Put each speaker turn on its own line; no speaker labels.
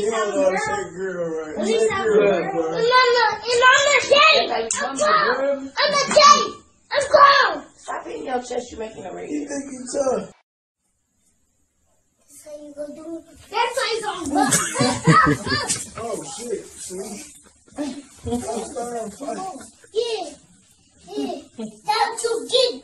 You don't know how to say girl right.
Say
Say girl, bro.
And I'm a daddy. I'm grown. I'm a daddy. I'm grown.
Stop hitting your chest. You're making a
You
radio.
think you tough?
That's how you gonna do it. That's how you gonna do it.
Oh, shit. See? Don't start a fight.
Yeah. Yeah. That's what you get.